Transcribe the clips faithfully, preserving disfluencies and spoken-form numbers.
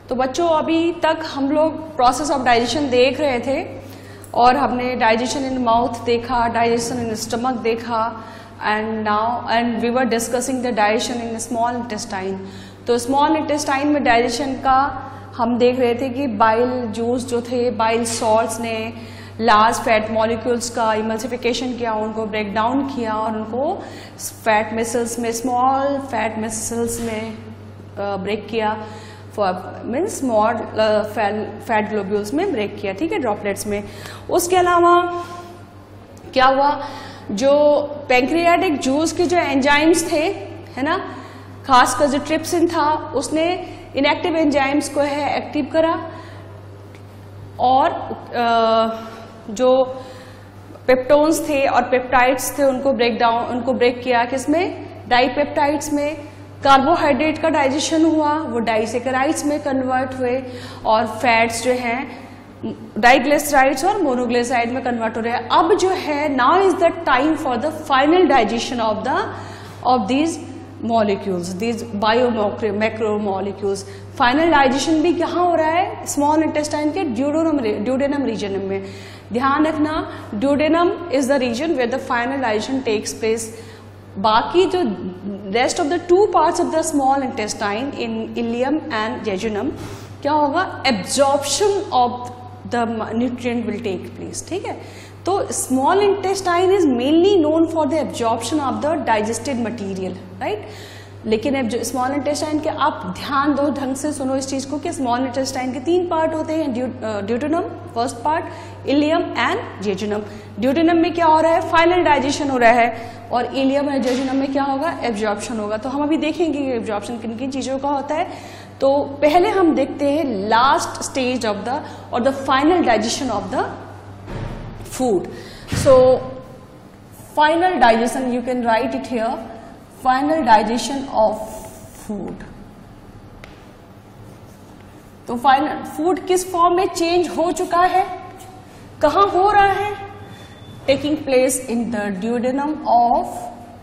तो बच्चों अभी तक हम लोग प्रोसेस ऑफ डाइजेशन देख रहे थे और हमने डाइजेशन इन माउथ देखा, डाइजेशन इन स्टमक देखा and now and we were discussing the digestion in small intestine. तो स्मॉल इंटेस्टाइन में डाइजेशन का हम देख रहे थे कि बाइल जूस जो थे, बाइल सॉल्ट्स ने लार्ज फैट मॉलिक्यूल्स का इमल्सिफिकेशन किया, उनको ब्रेक डाउन किया और उनको फैट मिसल्स में, स्मॉल फैट मिसल्स में ब्रेक किया, मीन्स स्मॉल फैट ग्लोब्यूल्स में ब्रेक किया, ठीक है, ड्रॉपलेट्स में। उसके अलावा क्या हुआ, जो पैंक्रियाटिक जूस के जो एंजाइम्स थे, है ना, खासकर जो ट्रिप्सिन था, उसने इनएक्टिव एंजाइम्स को है एक्टिव करा और जो पेप्टोन्स थे और पेप्टाइड्स थे उनको ब्रेक डाउन उनको ब्रेक किया, किसमें, डाइपेप्टाइड्स में। कार्बोहाइड्रेट का डाइजेशन हुआ, वो डाइसेकेराइड्स में कन्वर्ट हुए और फैट्स जो हैं डाइग्लिसराइड्स और मोनोग्लिसराइड में कन्वर्ट हो रहे हैं। अब जो है now is the time for the final digestion of the of these molecules, these bio macro molecules. Final digestion भी कहाँ हो रहा है, स्मॉल इंटेस्टाइन के ड्यूडेनम ड्यूडेनम रीजन में। ध्यान रखना, duodenum is the region where the final digestion takes place. बाकी जो rest of the two parts of the small intestine in ileum and jejunum क्या होगा, absorption of the nutrient will take place, ठीक है। तो small intestine is mainly known for the absorption of the digested material, right. लेकिन small intestine के आप ध्यान दो, ढंग से सुनो इस चीज को कि स्मॉल इंटेस्टाइन के तीन पार्ट होते हैं, duodenum first part, ileum and jejunum. Duodenum में क्या हो रहा है, फाइनल डाइजेशन हो रहा है और इलियम और जेजुनम में क्या होगा, एब्जॉर्प्शन होगा। तो हम अभी देखेंगे कि एब्जॉर्प्शन किन किन चीजों का होता है। तो पहले हम देखते हैं लास्ट स्टेज ऑफ द और the final digestion of the food. So final digestion, you can write it here, final digestion of food. तो फाइनल फूड किस फॉर्म में चेंज हो चुका है, कहां हो रहा है, taking place in the duodenum of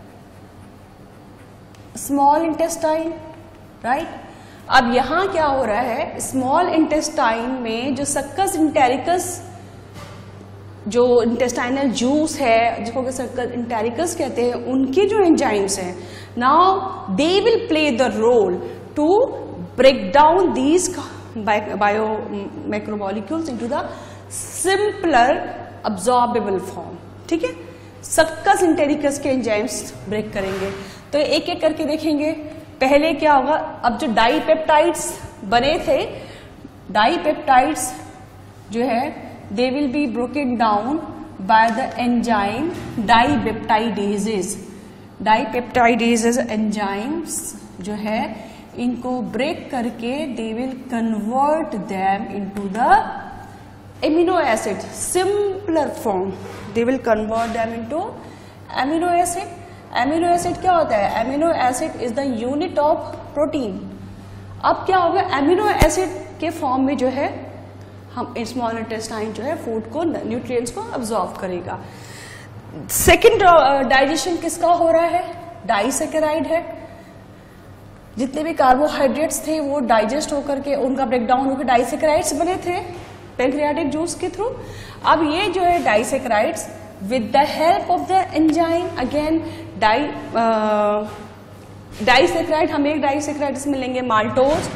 small intestine, right. अब यहां क्या हो रहा है, स्मॉल इंटेस्टाइन में जो सक्कस इंटेरिकस, जो इंटेस्टाइनल जूस है जिसको सक्कस इंटेरिकस कहते हैं, उनके जो एंजाइम्स हैं, now they will play the role to break down these bio macromolecules into the simpler absorbable form, ठीक है। सक्कस इंटेरिकस के एंजाइम्स ब्रेक करेंगे। तो एक एक करके देखेंगे। पहले क्या होगा, अब जो डाइपेप्टाइड्स बने थे, डाइपेप्टाइड्स जो है they will be broken down by the enzyme dipeptidases. Dipeptidases enzymes जो है इनको ब्रेक करके they will convert them into the amino acid, simpler form. They will convert them into amino acid. Amino acid क्या होता है, amino acid is the unit of protein. अब क्या होगा, amino acid के फॉर्म में जो है हम स्मॉल इंटेस्टाइन जो है फूड को, न्यूट्रिएंट्स को अब्सॉर्ब करेगा। सेकेंड डाइजेशन किसका हो रहा है, डाइसेकेराइड है। जितने भी कार्बोहाइड्रेट्स थे वो डाइजेस्ट होकर के उनका ब्रेकडाउन होकर डाइसेकेराइड्स बने थे पैंक्रियाटिक जूस के थ्रू। अब ये जो है disaccharides with the help of the enzyme, again di disaccharide, हम एक डाइसेकेराइड इसमें लेंगे माल्टोज,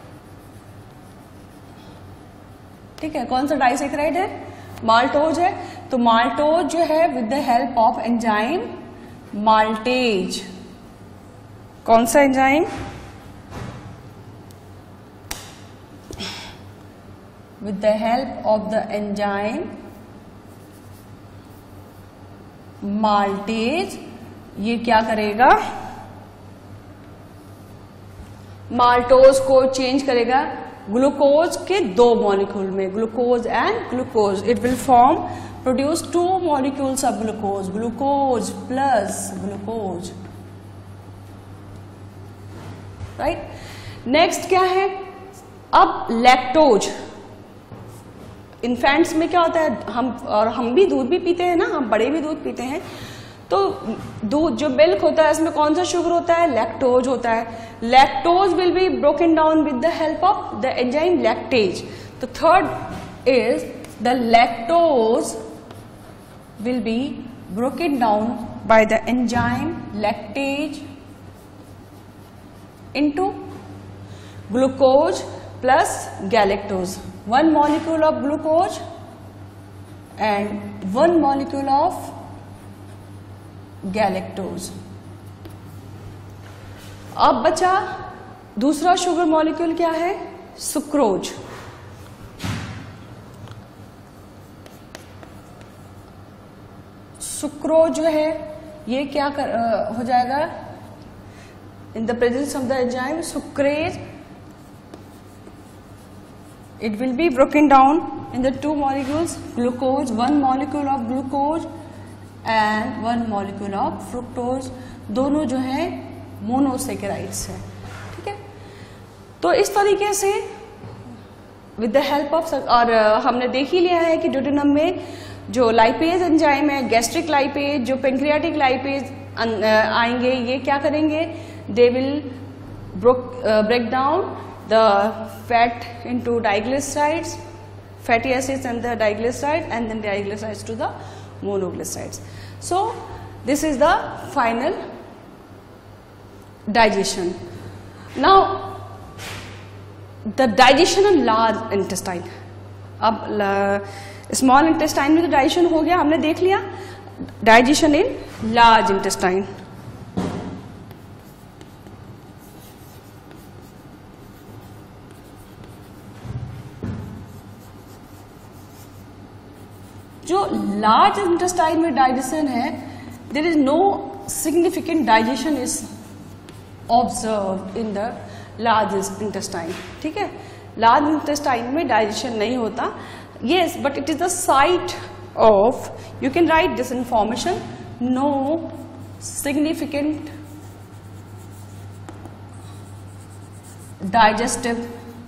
ठीक है। कौन सा डाइसेकेराइड है, माल्टोज है। तो माल्टोज जो है with the help of enzyme maltase, कौन सा enzyme, with the help of the enzyme maltase, ये क्या करेगा, माल्टोज को चेंज करेगा ग्लूकोज के दो मॉलिक्यूल में, glucose and glucose. It will form produce two molecules of glucose, glucose plus glucose, right. Next क्या है, अब लैक्टोज। इन्फेंट्स में क्या होता है, हम और हम भी दूध भी पीते हैं ना, हम बड़े भी दूध पीते हैं। तो तो दूध जो मिल्क होता है इसमें कौन सा शुगर होता है, लैक्टोज होता है. Lactose will be broken down with the help of the enzyme lactase. तो third is the lactose will be broken down by the enzyme lactase into glucose plus galactose. One molecule of glucose and one molecule of galactose. अब बचा दूसरा sugar molecule क्या है, sucrose. Sucrose जो है ये क्या कर, आ, हो जाएगा in the presence of the enzyme sucrase, it will be broken down in the two molecules glucose, one molecule of glucose and one molecule of fructose. दोनों जो है मोनोसेकेराइड्स है. ठीक है, तो इस तरीके से विद द हेल्प ऑफ, और हमने देख ही लिया है कि ड्यूटेनम में जो लाइपेज एंजाइम है, गैस्ट्रिक लाइपेज, जो पेंक्रियाटिक लाइपेज आएंगे, ये क्या करेंगे, they will broke, uh, break down the fat into diglycerides, fatty acids and the diglycerides, and then diglycerides to the monoglycerides. So this is the final digestion. Now the digestion in large intestine. अब small intestine में तो digestion हो गया, हमने देख लिया. Digestion in large intestine. जो large intestine में डाइजेशन है, there is no significant digestion is observe in the large intestine. ठीक है, लार्ज इंटेस्टाइन में डाइजेशन नहीं होता. Yes, but it is the site of, you can write this information, no significant digestive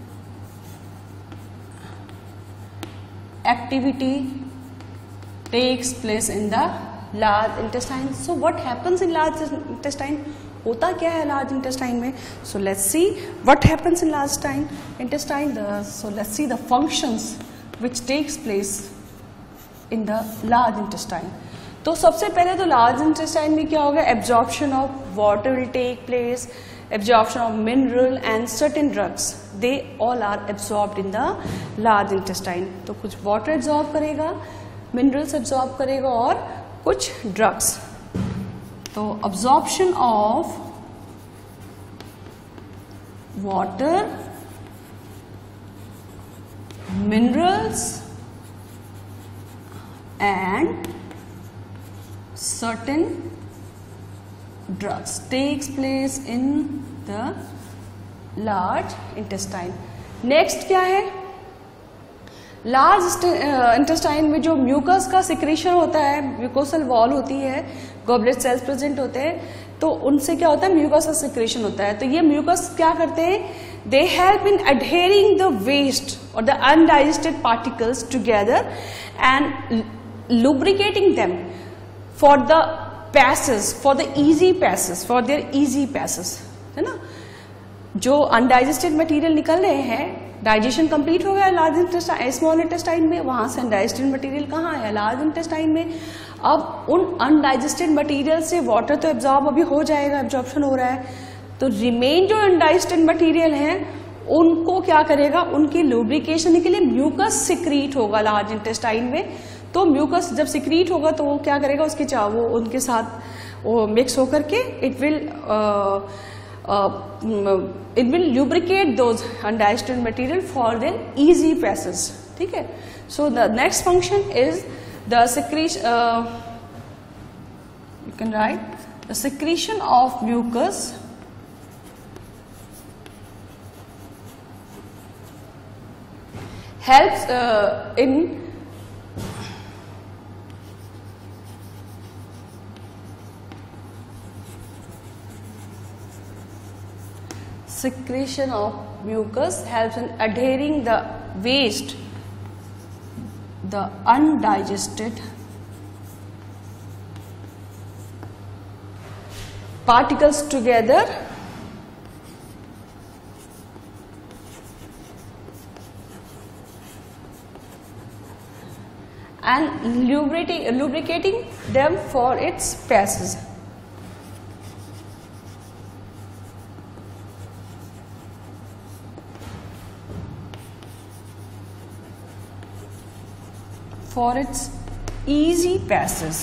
activity takes place in the large intestine. So what happens in large intestine? होता क्या है large intestine में? So let's see what happens in large intestine. The, so let's see the functions which takes place in the large intestine. तो सबसे पहले तो large intestine में क्या होगा? Absorption of water will take place, absorption of mineral and certain drugs. They all are absorbed in the large intestine. तो कुछ water absorb करेगा, minerals absorb करेगा और कुछ drugs. तो absorption of water, minerals and certain drugs takes place in the large intestine. Next क्या है? Large intestine में जो म्यूकस का सिक्रीशन होता है, म्यूकोसल वॉल होती है, गॉबलेट सेल्स प्रेजेंट होते हैं, तो उनसे क्या होता है, म्यूकस का सिक्रीशन होता है. तो ये म्यूकस क्या करते हैं, they help in adhering the waste और the undigested particles together and lubricating them for the passes, for the easy passes, for their easy passes, है ना. जो अनडाइजेस्टेड मटेरियल निकल रहे हैं, डाइजेशन कंप्लीट हो गया लार्ज इंटेस्टाइन, स्मॉल इंटेस्टाइन में, वहां से अनडाइजेस्टेड मटेरियल कहाँ है, लार्ज इंटेस्टाइन में. अब उन अनडाइजेस्टेड मटेरियल से वाटर तो एब्जॉर्ब अभी हो जाएगा, एब्जॉर्प्शन हो रहा है, तो रिमेन जो अनडाइजेस्टेड मटेरियल है उनको क्या करेगा, उनकी लुब्रिकेशन के लिए म्यूकस सिक्रीट होगा लार्ज इंटेस्टाइन में. तो म्यूकस जब सिक्रीट होगा तो वो क्या करेगा, उसके चाह वो उनके साथ वो मिक्स होकर के it will it will lubricate those undigested material for their easy passage. ठीक है. So the next function is the secretion, you can write the secretion of mucus helps uh, in secretion of mucus, helps in adhering the waste, the undigested particles together and lubricating, lubricating them for its passage. For its easy passage.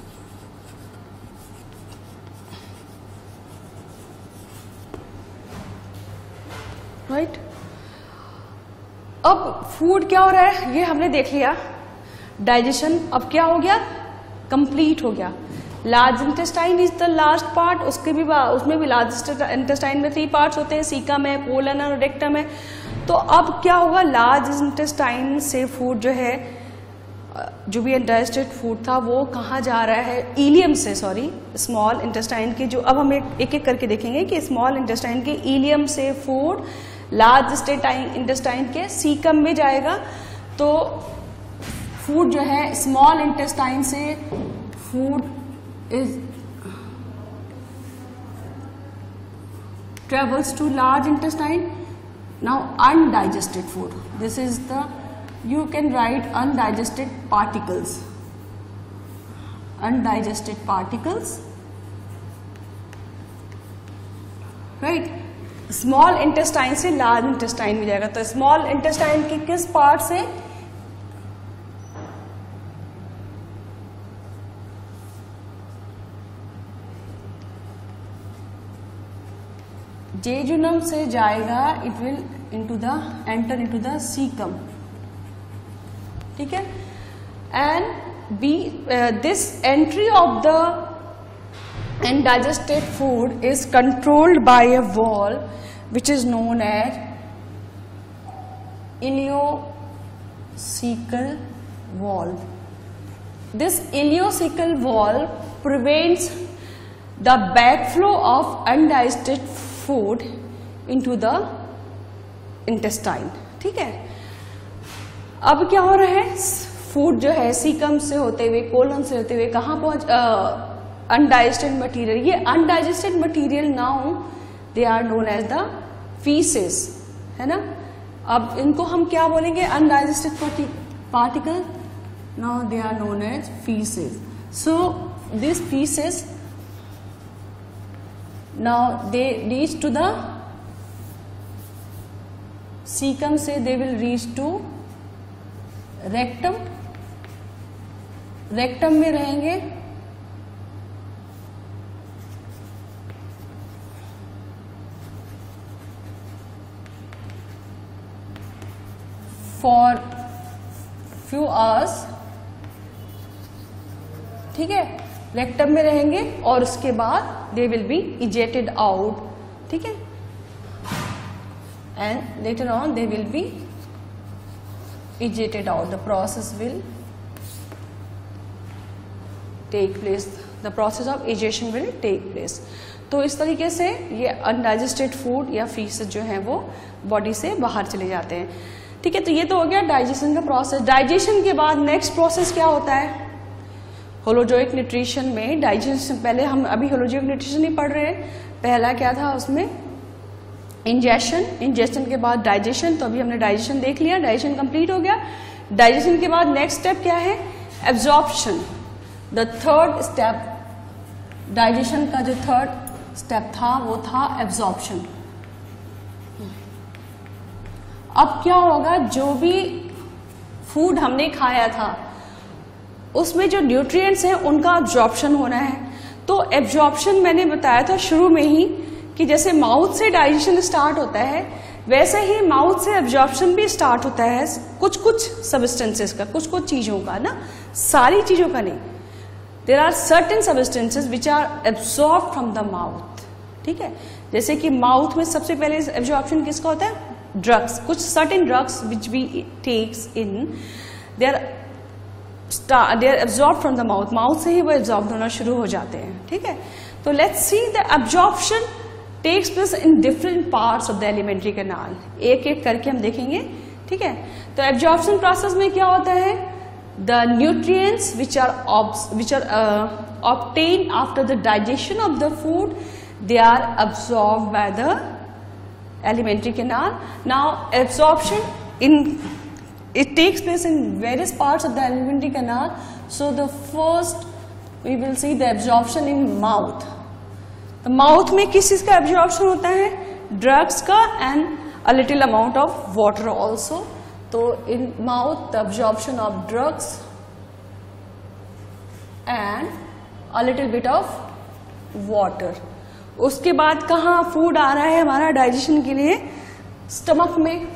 Right right? अब food क्या हो रहा है ये हमने देख लिया. Digestion अब क्या हो गया, कंप्लीट हो गया. Large intestine is the last part. उसके भी उसमें भी लार्ज इंटेस्टाइन में थ्री पार्ट्स होते हैं, सीकम है, कोलन और रेक्टम है. तो अब क्या होगा, लार्ज इंटेस्टाइन से फूड जो है, जो भी अनडाइजेस्टेड फूड था वो कहाँ जा रहा है, इलियम से, सॉरी स्मॉल इंटेस्टाइन के, जो अब हम एक एक करके देखेंगे कि स्मॉल इंटेस्टाइन के इलियम से फूड लार्ज इंटेस्टाइन के सीकम में जाएगा. तो फूड जो है स्मॉल इंटेस्टाइन से food is travels to large intestine. Now undigested food, this is the, you can write undigested particles. Undigested particles, right? Small intestine से large intestine में जाएगा. तो small intestine के किस पार्ट से, जेजुनम से जाएगा, it will into the enter into the cecum. ठीक है. And be this entry of the undigested food is controlled by a valve which is known as ileocecal valve. This ileocecal valve prevents the backflow of undigested food into the intestine. ठीक है. अब क्या हो रहा है, food जो है caecum से होते हुए, कोलन से होते हुए कहाँ पहुंच, अनडाइजेस्टेड मटेरियल. ये undigested material now they are known as the faeces, है ना. अब इनको हम क्या बोलेंगे, undigested particle. Now they are known as faeces. So this faeces now they reach to the caecum से, they will reach to rectum. Rectum में रहेंगे फॉर फ्यू आवर्स. ठीक है, रेक्टम में रहेंगे और उसके बाद they will be egested out. ठीक है, and later on they will be ejected out. The process will take place. The process of ejection will take place. तो इस तरीके से ये अनडाइजेस्टेड फूड या फीसेस जो है वो बॉडी से बाहर चले जाते हैं. ठीक है, तो ये तो हो गया डाइजेशन का प्रोसेस. डाइजेशन के बाद नेक्स्ट प्रोसेस क्या होता है, होलोजोइक न्यूट्रिशन में. डाइजेशन पहले हम अभी होलोजोइक न्यूट्रिशन नहीं पढ़ रहे हैं. पहला क्या था उसमें, इंजेशन. इंजेशन के बाद डाइजेशन. तो अभी हमने डाइजेशन देख लिया, डाइजेशन कंप्लीट हो गया. डाइजेशन के बाद नेक्स्ट स्टेप क्या है, absorption. The third step, digestion का जो थर्ड स्टेप था वो था एब्जॉर्प्शन. अब क्या होगा, जो भी फूड हमने खाया था उसमें जो न्यूट्रिएंट्स हैं उनका एब्जॉर्प्शन होना है. तो एब्जॉर्प्शन मैंने बताया था शुरू में ही कि जैसे माउथ से डाइजेशन स्टार्ट होता है वैसे ही माउथ से एब्जॉर्प्शन भी स्टार्ट होता है. कुछ कुछ सब्सटेंसेस का, कुछ कुछ चीजों का ना, सारी चीजों का नहीं. There are certain substances which are absorb from the mouth. ठीक है, जैसे कि माउथ में सबसे पहले एब्जॉर्प्शन किसका होता है, ड्रग्स. कुछ certain drugs which we takes in, they are they are absorb from the mouth. Mouth से ही वो एब्जॉर्ब होना शुरू हो जाते हैं. ठीक है, तो let's see the absorption takes place in different parts of the alimentary canal. एक एक करके हम देखेंगे. ठीक है, तो एब्जॉर्प्शन प्रोसेस में क्या होता है, the nutrients which are obs which are uh, obtained after the digestion of the food, they are absorbed by the alimentary canal. Now absorption in it takes place in various parts of the alimentary canal. So the first we will see the absorption in mouth. The mouth में किस चीज का absorption होता है? Drugs का and a little amount of water also. तो in mouth the absorption of drugs and a little bit of water. उसके बाद कहाँ फूड आ रहा है हमारा डाइजेशन के लिए? स्टमक में.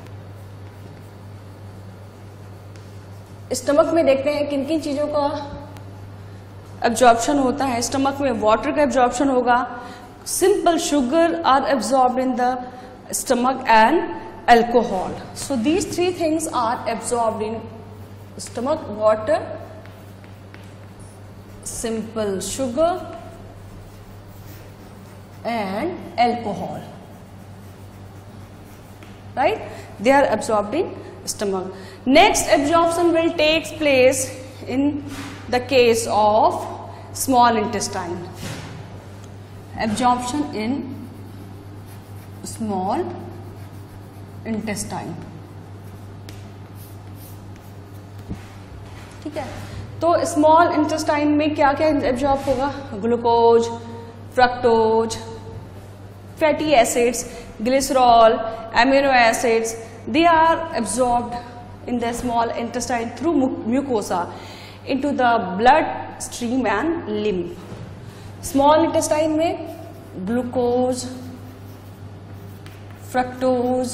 स्टमक में देखते हैं किन किन चीजों का एब्जॉर्प्शन होता है. स्टमक में वाटर का एब्जॉर्प्शन होगा. Simple sugar are absorbed in the stomach and alcohol. So these three things are absorbed in stomach: water, simple sugar and alcohol. Right? They are absorbed in stomach. Next absorption will take place in the case of small intestine. Absorption in small intestine. ठीक है. तो small intestine में क्या क्या absorb होगा? Glucose, fructose, fatty acids, glycerol, amino acids, they are absorbed in the small intestine through mucosa into the blood stream and lymph. Small intestine में glucose, fructose,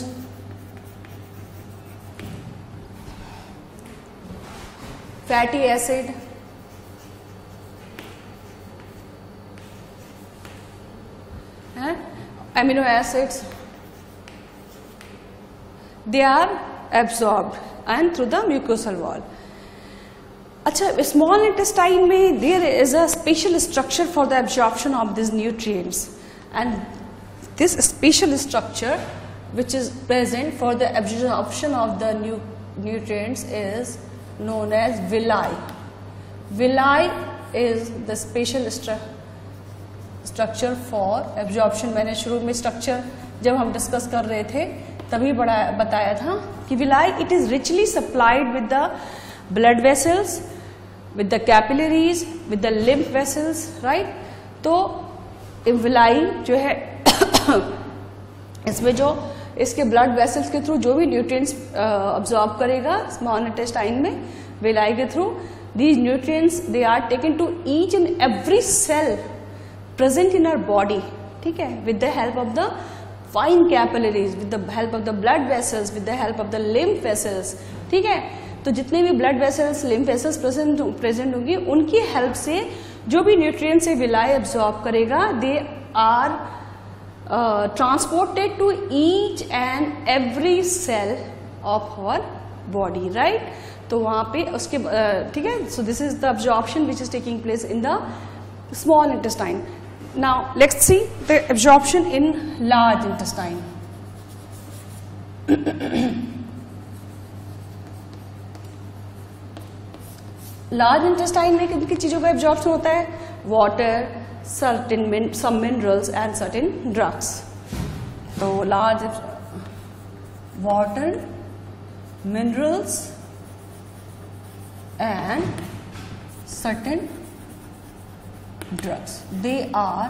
fatty acid, amino acids, they are absorbed and through the mucosal wall. अच्छा, small intestine में there is a special structure for the absorption of these nutrients, and this special structure which is present for the absorption of the nu nutrients is known as villi. Villi is the special stru structure for absorption. मैंने शुरू में structure जब हम discuss कर रहे थे तभी बड़ा बताया था कि villi it is richly supplied with the blood vessels, with the capillaries, with the lymph vessels, right? तो villi जो है इसमें जो इसके ब्लड वेसल्स के थ्रू जो भी न्यूट्रिएंट्स अब्सॉर्ब uh, करेगा स्मॉल इंटेस्टाइन में विलाई के through, these nutrients they are taken to each and every cell present in our body. ठीक है, with the help of the fine capillaries, with the help of the blood vessels, with the help of the lymph vessels. ठीक है, तो जितने भी blood vessels, lymph vessels present present होंगी उनकी help से जो भी न्यूट्रिएंट्स से विलाई अब्सॉर्ब करेगा they are Uh, transported to each and every cell of our body, right? तो वहाँ पे उसके ठीक है. So this is the absorption which is taking place in the small intestine. Now let's see the absorption in large intestine. large intestine में किन किन चीजों का absorption होता है? Water, certain min some minerals and certain drugs. So large water, minerals and certain drugs, they are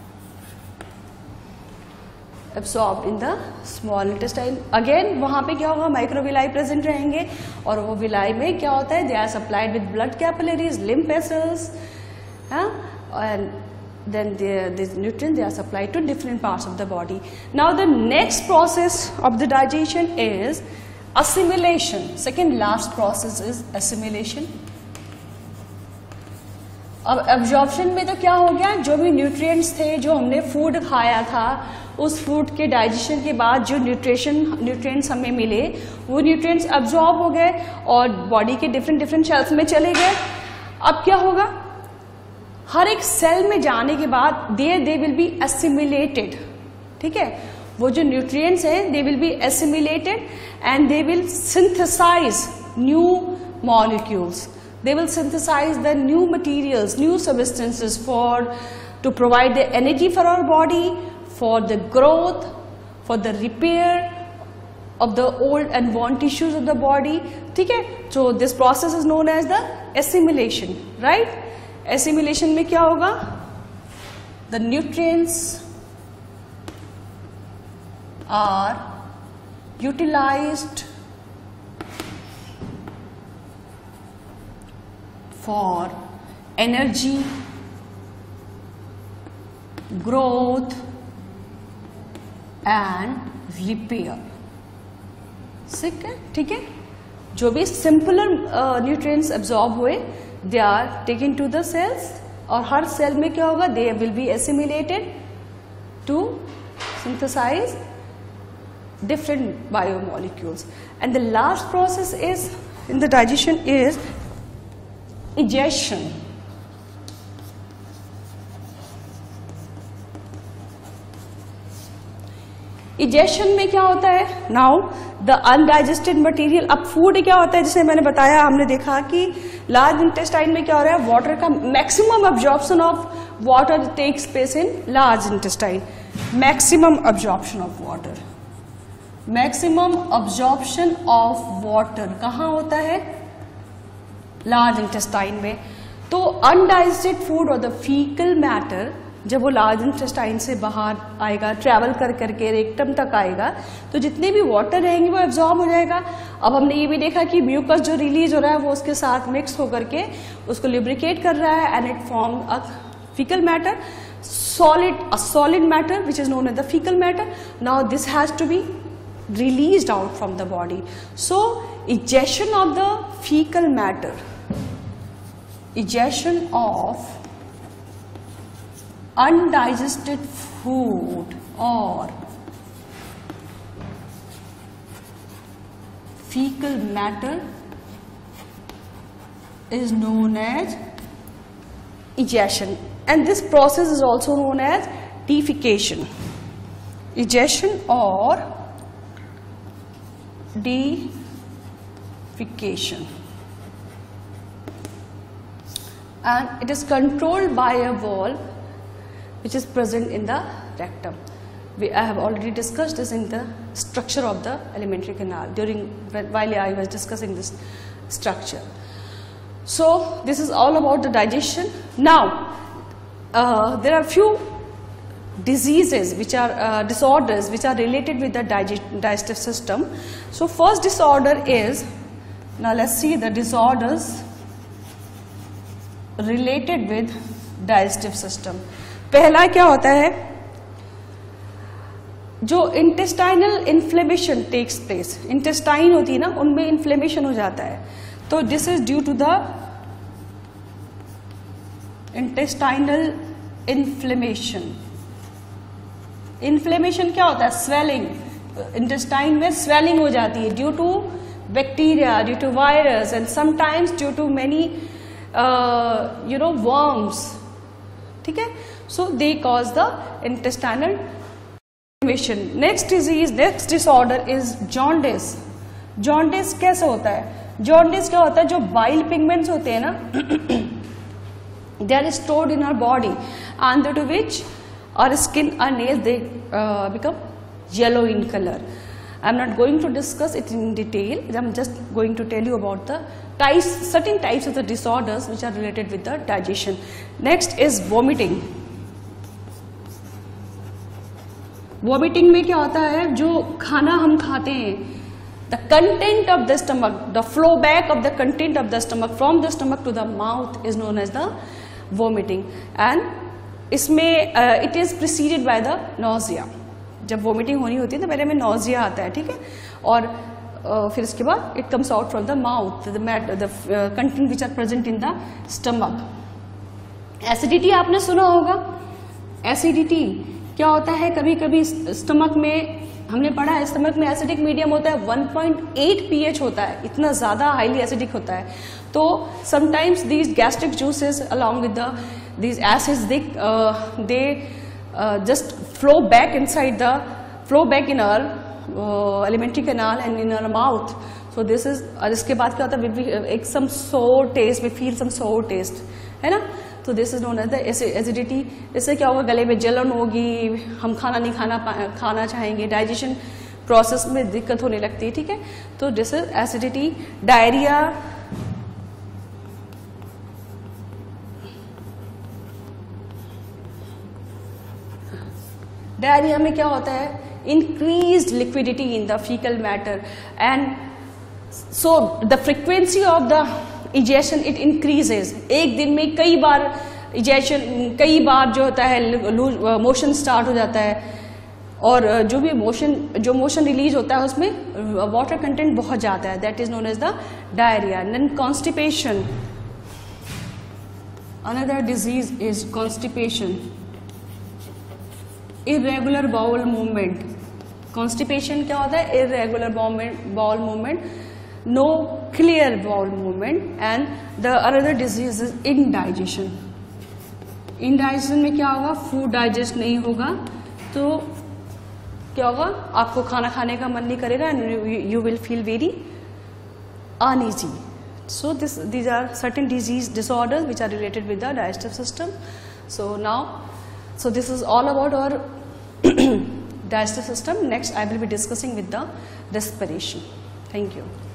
absorbed in the small intestine. Again वहाँ पे क्या होगा? माइक्रोविलाई प्रेजेंट रहेंगे और वो विलाई में क्या होता है? They are supplied with blood capillaries, lymph vessels, huh? and then the, these nutrients they are supplied to different parts of the body. Now the next process of the digestion is assimilation. Second last process is assimilation. अब absorption में तो क्या हो गया? जो भी nutrients थे, जो हमने food खाया था, उस food के digestion के बाद जो nutrition nutrients हमें मिले वो nutrients absorb हो गए और body के different different cells में चले गए. अब क्या होगा? हर एक सेल में जाने के बाद they they will be assimilated. ठीक है, वो जो न्यूट्रिएंट्स हैं they will be assimilated and they will synthesise new molecules. They will synthesize the new materials, new substances for to provide the energy for our body, for the growth, for the repair of the old and worn tissues of the body. ठीक है? So this process is known as the assimilation, right? Assimilation में क्या होगा? The nutrients are utilized for energy, growth and repair. ठीक है? ठीक है? जो भी सिंपलर न्यूट्रिएंट्स एब्जॉर्ब हुए, they are taken to the cells, और हर सेल में क्या होगा? They will be assimilated to synthesise different biomolecules. And the last process is in the digestion is egestion. Egestion में क्या होता है? Now the undigested material, अब food क्या होता है? जिसे मैंने बताया, हमने देखा कि large intestine में क्या हो रहा है? Water का maximum absorption of water takes place in large intestine. Maximum absorption of water. Maximum absorption of water कहाँ होता है? लार्ज इंटेस्टाइन में. तो अनडाइजेस्टेड फूड और द फीकल मैटर जब वो लार्ज इंटेस्टाइन से बाहर आएगा, ट्रैवल कर करके रेक्टम तक आएगा, तो जितने भी वाटर रहेंगे वो एब्जॉर्ब हो जाएगा. अब हमने ये भी देखा कि म्यूकस जो रिलीज हो रहा है वो उसके साथ मिक्स होकर के उसको लिब्रिकेट कर रहा है, and it form a faecal matter, solid a solid matter which is known as the fecal matter. Now this has to be released out from the body. So egestion of the fecal matter, egestion of undigested food or fecal matter is known as egestion, and this process is also known as defecation. Egestion or defecation, and it is controlled by a valve which is present in the rectum. We, I have already discussed this in the structure of the alimentary canal during while I was discussing this structure. So this is all about the digestion. Now uh, there are few diseases which are uh, disorders which are related with the digest, digestive system. So first disorder is, now let's see the disorders related with digestive system. पहला क्या होता है? जो intestinal inflammation takes place, intestine होती है ना, उनमें inflammation हो जाता है. तो this is due to the intestinal inflammation. Inflammation क्या होता है? Swelling. Intestine में swelling हो जाती है due to bacteria, due to virus, and sometimes due to many uh, you know worms. ठीक है? So they cause the intestinal inflammation. Next disease, next disorder is jaundice. Jaundice कैसे होता है? Jaundice क्या होता है? जो bile pigments होते हैं ना, they are stored in our body, and due to which our skin and nails they uh, become yellow in color. I am not going to discuss it in detail. I am just going to tell you about the types, certain types of the disorders which are related with the digestion. Next is vomiting. Vomiting में क्या होता है? जो खाना हम खाते हैं, the content of the stomach, the flow back of the content of the stomach from the stomach to the mouth is known as the vomiting, and इसमें uh, it is preceded by the nausea. जब vomiting होनी होती है तो पहले में nausea आता है, ठीक है, और uh, फिर इसके बाद it comes out from the mouth, the mat, the uh, content which are present in the stomach. Acidity आपने सुना होगा. Acidity क्या होता है? कभी कभी स्टमक में हमने पढ़ा है, स्टमक में एसिडिक मीडियम होता है, वन पॉइंट एट पीएच होता है, इतना ज्यादा हाईली एसिडिक होता है. तो sometimes these gastric juices along with the these acids they they just flow back inside the flow back in our alimentary canal and in our mouth. So this is, और इसके बाद क्या होता है, एक some sour taste, we feel some sour taste, है ना. तो this is known as the acidity. इससे क्या होगा, गले में जलन होगी, हम खाना नहीं खाना खाना चाहेंगे, डाइजेशन प्रोसेस में दिक्कत होने लगती है, ठीक है. तो this is acidity. Diarrhoea, diarrhoea में क्या होता है, increased liquidity in the fecal matter, and so the frequency of the ejection it increases. एक दिन में कई बार ejection, कई बार जो होता है मोशन स्टार्ट हो जाता है, और जो भी मोशन जो मोशन रिलीज होता है उसमें वाटर कंटेंट बहुत ज़्यादा है, that is known as the diarrhoea. Then constipation, another disease is constipation. Irregular bowel movement. Constipation क्या होता है, irregular bowel movement, no clear bowel movement. And the another disease is indigestion. Indigestion में क्या होगा, food digest नहीं होगा, तो क्या होगा, आपको खाना खाने का मन नहीं करेगा, and you will feel very uneasy. So this these are certain disease disorders which are related with the digestive system. So now, so this is all about our digestive system. Next I will be discussing with the respiration. Thank you.